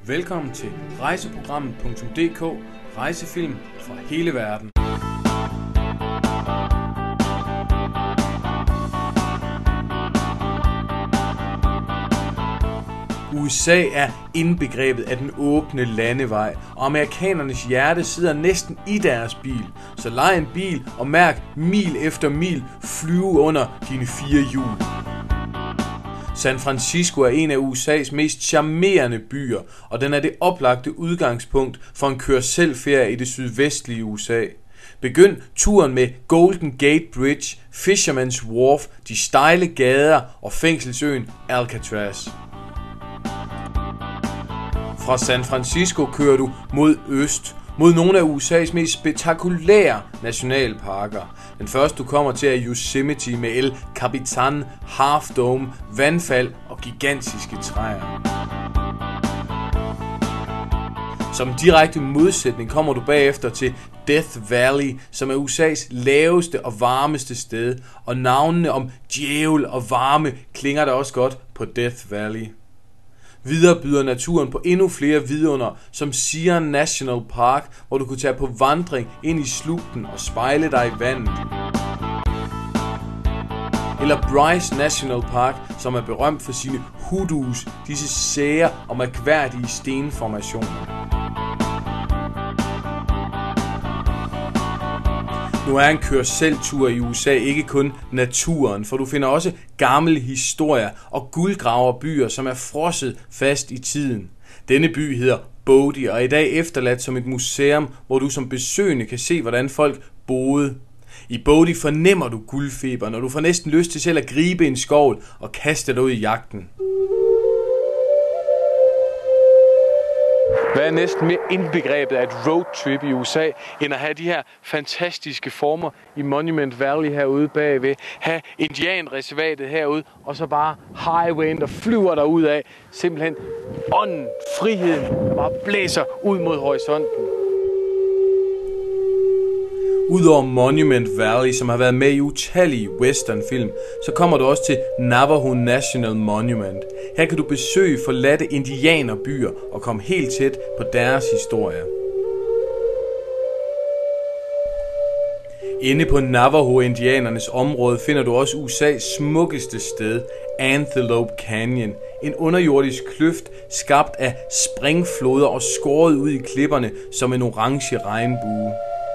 Velkommen til rejseprogrammet.dk, rejsefilm fra hele verden. USA er indbegrebet af den åbne landevej, og amerikanernes hjerte sidder næsten i deres bil. Så lej en bil og mærk mil efter mil flyve under dine 4 hjul. San Francisco er en af USA's mest charmerende byer, og den er det oplagte udgangspunkt for en kør-selv-ferie i det sydvestlige USA. Begynd turen med Golden Gate Bridge, Fisherman's Wharf, de stejle gader og fængselsøen Alcatraz. Fra San Francisco kører du mod øst, mod nogle af USA's mest spektakulære nationalparker. Den første du kommer til er Yosemite med El Capitan, Half Dome, vandfald og gigantiske træer. Som direkte modsætning kommer du bagefter til Death Valley, som er USA's laveste og varmeste sted, og navnene om djævel og varme klinger der også godt på Death Valley. Videre byder naturen på endnu flere vidunder, som Zion National Park, hvor du kunne tage på vandring ind i slugten og spejle dig i vandet. Eller Bryce National Park, som er berømt for sine hoodoos, disse sære og mærkværdige stenformationer. Nu er en kør-selv-tur i USA ikke kun naturen, for du finder også gamle historier og guldgraverbyer, som er frosset fast i tiden. Denne by hedder Bodie og er i dag efterladt som et museum, hvor du som besøgende kan se, hvordan folk boede. I Bodie fornemmer du guldfeberen, og du får næsten lyst til selv at gribe en skovl og kaste dig ud i jagten. Hvad er næsten mere indbegrebet af et roadtrip i USA, end at have de her fantastiske former i Monument Valley herude bagved, have indianreservatet herude, og så bare highwayen, der flyver derud af, simpelthen ånden, friheden, der bare blæser ud mod horisonten. Udover Monument Valley, som har været med i utallige westernfilm, så kommer du også til Navajo National Monument. Her kan du besøge forladte indianerbyer og komme helt tæt på deres historie. Inde på Navajo-indianernes område finder du også USA's smukkeste sted, Antelope Canyon. En underjordisk kløft skabt af springfloder og skåret ud i klipperne som en orange regnbue.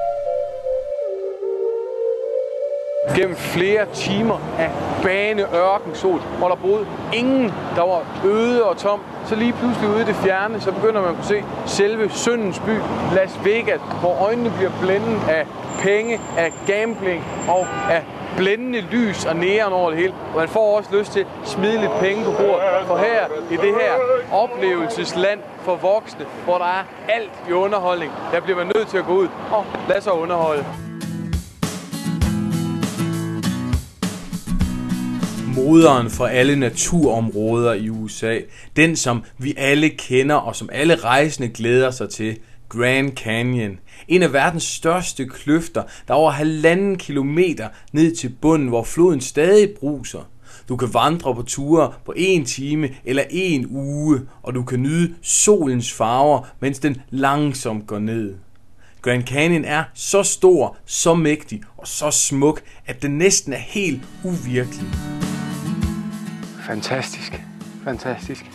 Gennem flere timer af bane ørkensol, hvor der boede ingen, der var øde og tom, så lige pludselig ude i det fjerne, så begynder man at kunne se selve syndens by, Las Vegas, hvor øjnene bliver blændet af penge, af gambling og af blændende lys og neon over det hele. Og man får også lyst til at smide lidt penge på bordet, for her i det her oplevelsesland for voksne, hvor der er alt i underholdning, der bliver man nødt til at gå ud og lade sig underholde. Moderen for alle naturområder i USA, den som vi alle kender og som alle rejsende glæder sig til, Grand Canyon. En af verdens største kløfter, der er over 1,5 kilometer ned til bunden, hvor floden stadig bruser. Du kan vandre på ture på 1 time eller 1 uge, og du kan nyde solens farver, mens den langsomt går ned. Grand Canyon er så stor, så mægtig og så smuk, at den næsten er helt uvirkelig. Fantastisk. Fantastisk.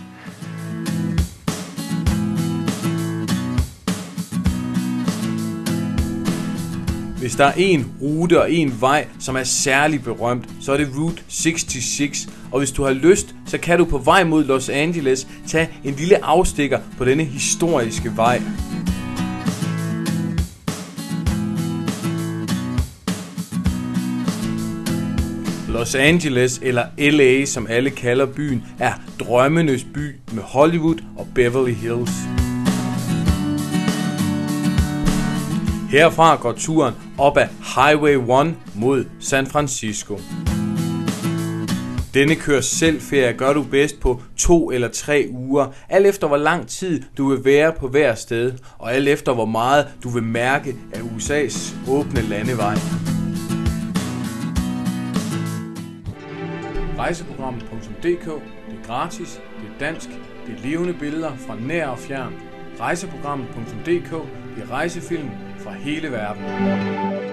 Hvis der er en rute og en vej, som er særlig berømt, så er det Route 66. Og hvis du har lyst, så kan du på vej mod Los Angeles tage en lille afstikker på denne historiske vej. Los Angeles, eller LA, som alle kalder byen, er drømmenes by med Hollywood og Beverly Hills. Herfra går turen op ad Highway 1 mod San Francisco. Denne kør-selv-ferie gør du bedst på 2 eller 3 uger, alt efter hvor lang tid du vil være på hver sted, og alt efter hvor meget du vil mærke af USA's åbne landevej. Rejseprogrammet.dk. Det er gratis, det er dansk, Det er levende billeder fra nær og fjern. Rejseprogrammet.dk. Det er rejsefilm fra hele verden.